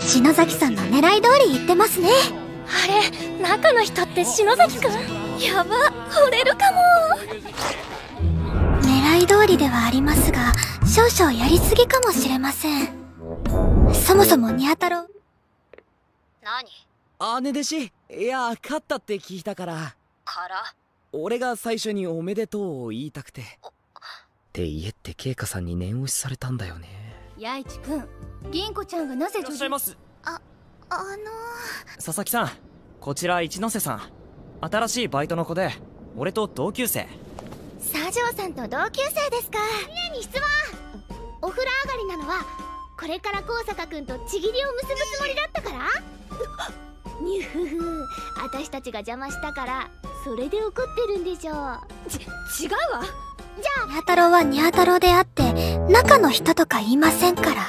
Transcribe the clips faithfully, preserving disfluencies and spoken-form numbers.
篠崎さんの狙い通り言ってますね。 あれ、中の人って篠崎くん？やば、惚れるかも。 狙い通りではありますが、少々やりすぎかもしれません。そもそもニャ太郎。 何？姉弟子、いや勝ったって聞いたから。 から俺が最初におめでとうを言いたくて。って言えってケイカさんに念押しされたんだよね。 八一くん、銀子ちゃんがなぜいらっしゃいます。 あ、あのー、 佐々木さん、こちら一ノ瀬さん。新しいバイトの子で俺と同級生。 佐城さんと同級生ですか。ねえに質問。お風呂上がりなのはこれから高坂くんとちぎりを結ぶつもりだったから？にゅふふ、私たちが邪魔したからそれで怒ってるんでしょう。 ち、違うわ。 じゃあニャ太郎はニャ太郎であって中の人とか言いませんから。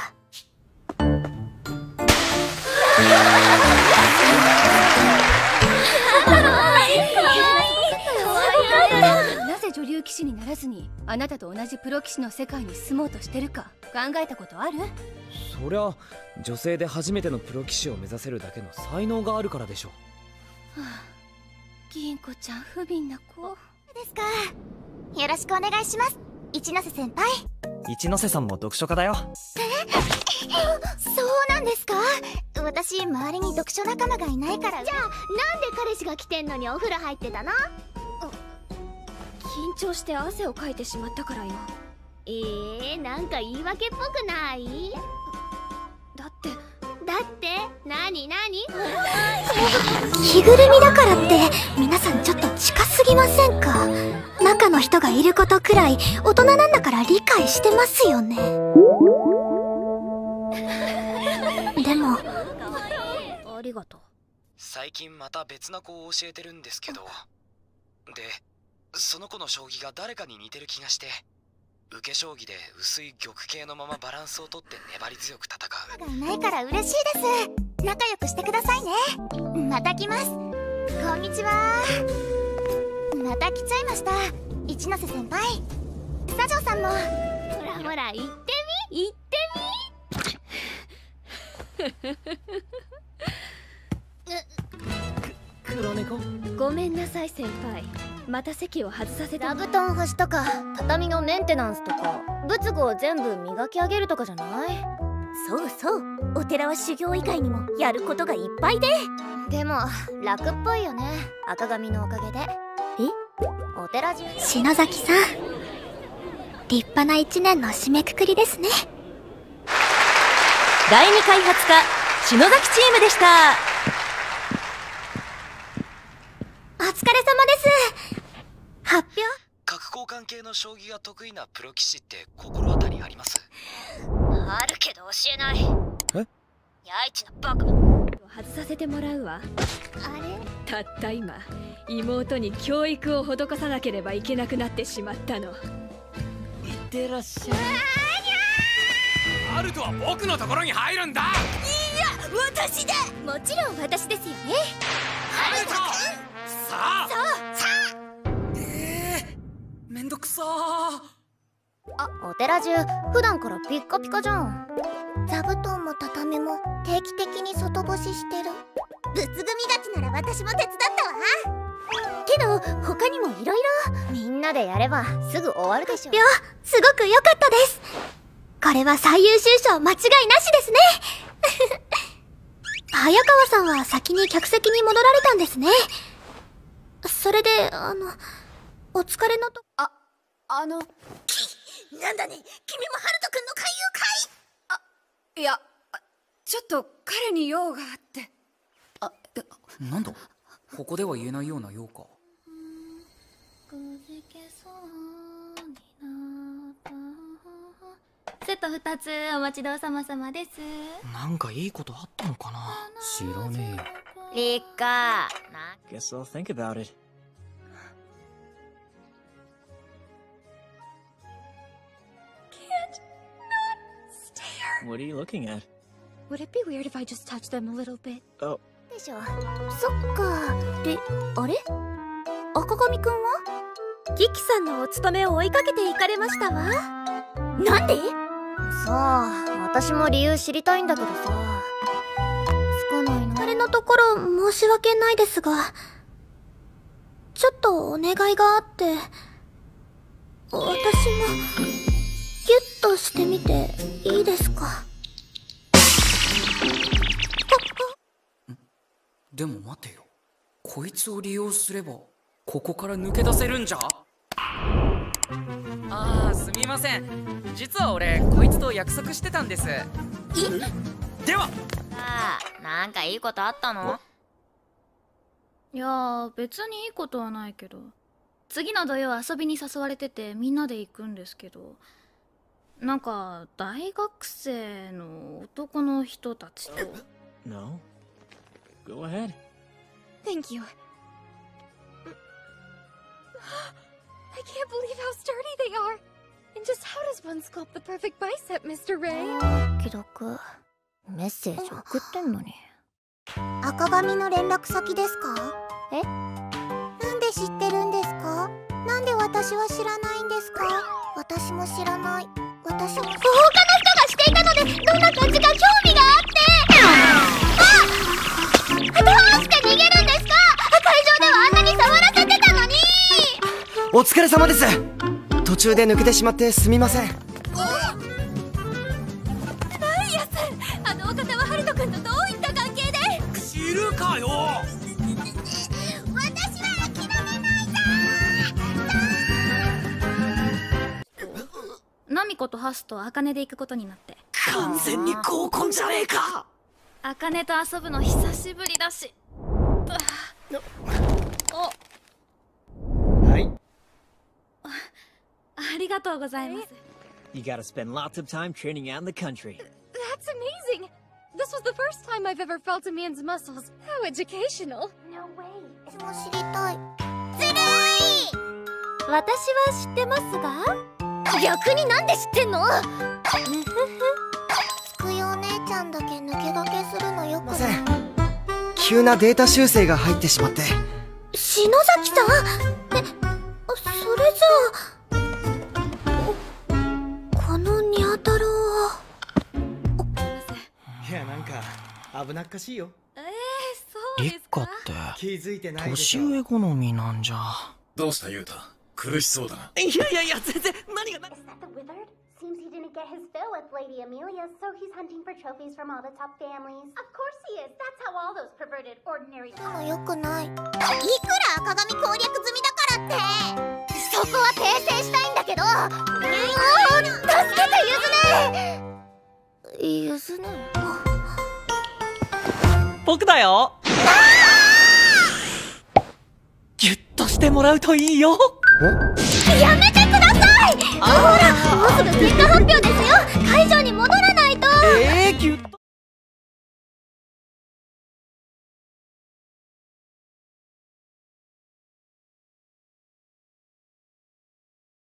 なぜ女流棋士にならずにあなたと同じプロ棋士の世界に進もうとしてるか考えたことある？ そりゃ女性で初めてのプロ棋士を目指せるだけの才能があるからでしょ。 はあ、銀子ちゃん不憫な子ですか。よろしくお願いします、一ノ瀬先輩。 一ノ瀬さんも読書家だよ。 えそうなんですか。私周りに読書仲間がいないから。じゃあなんで彼氏が来てんのにお風呂入ってたの？ 緊張して汗をかいてしまったからよ。 えー、なんか言い訳っぽくない？ だってだって何何？ 着ぐるみだからって皆さんちょっと近すぎませんか？中の人がいることくらい大人なんだから理解してますよね。でもありがとう。 最近また別な子を教えてるんですけど、でその子の将棋が誰かに似てる気がして、受け将棋で薄い玉形のままバランスをとって粘り強く戦う。 がいないから嬉しいです。仲良くしてくださいね。また来ます。こんにちは。また来ちゃいました、一ノ瀬先輩。佐城さんもほらほら行ってみ行ってく黒猫。 ごめんなさい先輩、また席を外させて。 座布団干しとか畳のメンテナンスとか仏具を全部磨き上げるとかじゃない？ そうそう、お寺は修行以外にもやることがいっぱいで。 でも楽っぽいよね、赤髪のおかげで。 え？ お寺中篠崎さん、立派な一年の締めくくりですね。 だいに開発課篠崎チームでした。 お疲れ様です。発表？ 角交換系の将棋が得意なプロ棋士って心当たりあります？ あるけど教えない。 え？ 八一のバカ。外させてもらうわ。 あれたった今妹に教育を施さなければいけなくなってしまったの。 いってらっしゃい。 アルトは僕のところに入るんだ。 いや私だ。 もちろん私ですよね。 アルトさあそうさえー、めんどくさー。 あ、お寺中普段からピッカピカじゃん。座布団も畳も定期的に外干ししてる。 仏組みがちなら私も手伝ったわ。 けど他にもいろいろ。みんなでやればすぐ終わるでしょ。 発表すごく良かったです。これは最優秀賞間違いなしですね。早川さんは先に客席に戻られたんですね。それであのお疲れのとあ、あのなんだね、君もハルト君の勧誘会？ あ、いやちょっと彼に用があって。 あ、え、なんだ？ここでは言えないような用か。 セットふたつお待ちどうさまさまです。 なんかいいことあったのかな？知らねえよ。 リカな。 Guess I'll think about it. What are you looking at? Would it be weird if I just touched them a little bit? Oh. でしょ。そっか。で、あれ？赤髪くんは？ キキさんのお勤めを追いかけて行かれましたわ。 なんで？さあ、私も理由知りたいんだけどさ。 ところ申し訳ないですが、ちょっとお願いがあって、私もギュッとしてみていいですか？ でも待てよ、こいつを利用すればここから抜け出せるんじゃ？ ああ、すみません。実は俺こいつと約束してたんです。え？では。 ああ、なんかいいことあったの？ いやー、別にいいことはないけど、次の土曜遊びに誘われててみんなで行くんですけど、なんか大学生の男の人たちと。 No. Go ahead. Thank you. I can't believe how sturdy they are. And just how does one sculpt the perfect bicep, Mister Ray? 既読。メッセージ送ってんのに。赤髪の連絡先ですか？え？なんで知ってるんですか？なんで私は知らないんですか？私も知らない。私も他の人がしていたのでどんな感じか興味があって。あ！どうして逃げるんですか？会場ではあんなに触らせてたのに。 お疲れ様です。途中で抜けてしまってすみません。 あのお方はハルト君とどういった関係で？ 知るかよ。 私は諦めないぞ。 ナミコとハスとアカネで行くことになって。 完全に合コンじゃねえか。 アカネと遊ぶの久しぶりだし。お、 はい。 ありがとうございます。 You gotta spend lots of time training out in the country. That's amazing! This was the first time I've ever felt a man's muscles. How educational! No way. 私も知りたい。 ずるい。 私は知ってますが？ 逆になんで知ってんの？ むふふ。つくよお姉ちゃんだけ抜け駆けするのよくない。 すいません。急なデータ修正が入ってしまって。 篠崎さん？え、それじゃあ、このニャ太郎は。 いや、なんか危なっかしいよ。 えー、そうですか？ リッカって気づいてないでしょ。 年上好みなんじゃ。 どうしたユウタ、苦しそうだな。 いやいやいや、全然何がな。 Seems he didn't get his fill with Lady Amelia, so he's hunting for trophies from all the top families. Of course he is. That's how all those perverted ordinary. でもよくない。いくら赤髪攻略済みだからって。そこは訂正したいんだけど。助けてゆずね。 ゆずね。 僕だよ。ギュッとしてもらうといいよ。 やめてください。ほら、もうすぐ結果発表ですよ。